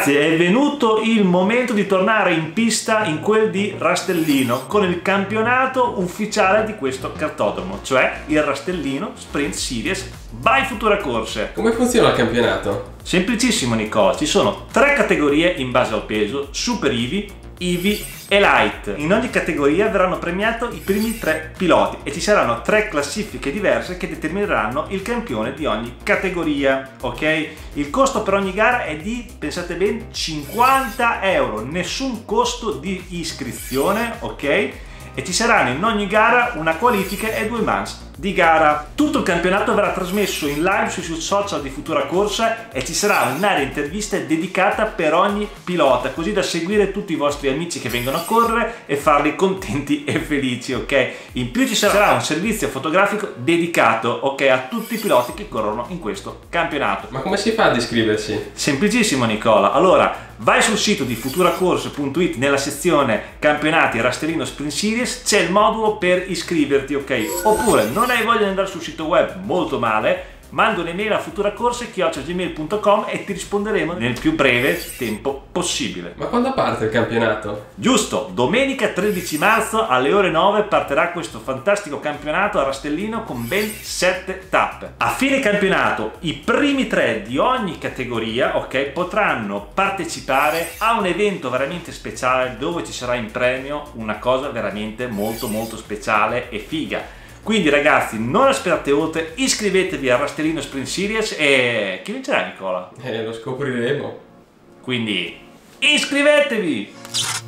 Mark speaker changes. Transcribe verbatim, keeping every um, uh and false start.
Speaker 1: Ragazzi, è venuto il momento di tornare in pista in quel di Rastellino con il campionato ufficiale di questo cartodromo, cioè il Rastellino Sprint Series by Futura Corse.
Speaker 2: Come funziona il campionato?
Speaker 1: Semplicissimo Nicola, ci sono tre categorie in base al peso: Super Eevee, Eevee e Light. In ogni categoria verranno premiati i primi tre piloti e ci saranno tre classifiche diverse che determineranno il campione di ogni categoria, ok? Il costo per ogni gara è di, pensate bene, cinquanta euro, nessun costo di iscrizione, ok? E ci saranno in ogni gara una qualifica e due manche di gara. Tutto il campionato verrà trasmesso in live sui social di Futura Corsa e ci sarà un'area interviste dedicata per ogni pilota, così da seguire tutti i vostri amici che vengono a correre e farli contenti e felici, ok? In più ci sarà un servizio fotografico dedicato, ok, a tutti i piloti che corrono in questo campionato.
Speaker 2: Ma come si fa ad iscriversi?
Speaker 1: Semplicissimo Nicola, allora vai sul sito di futuracorse punto it, nella sezione campionati Rastellino Sprint Series c'è il modulo per iscriverti, ok? Oppure non hai voglia di andare sul sito web, molto male, manda un'email a futuracorse chiocciola gmail punto com e ti risponderemo nel più breve tempo possibile.
Speaker 2: Ma quando parte il campionato?
Speaker 1: Giusto, domenica tredici marzo alle ore nove partirà questo fantastico campionato a Rastellino con ben sette tappe. A fine campionato i primi tre di ogni categoria, ok, potranno partecipare a un evento veramente speciale dove ci sarà in premio una cosa veramente molto molto speciale e figa. Quindi ragazzi, non aspettate oltre, iscrivetevi a Rastellino Sprint Series e chi vincerà Nicola?
Speaker 2: Eh, lo scopriremo.
Speaker 1: Quindi iscrivetevi!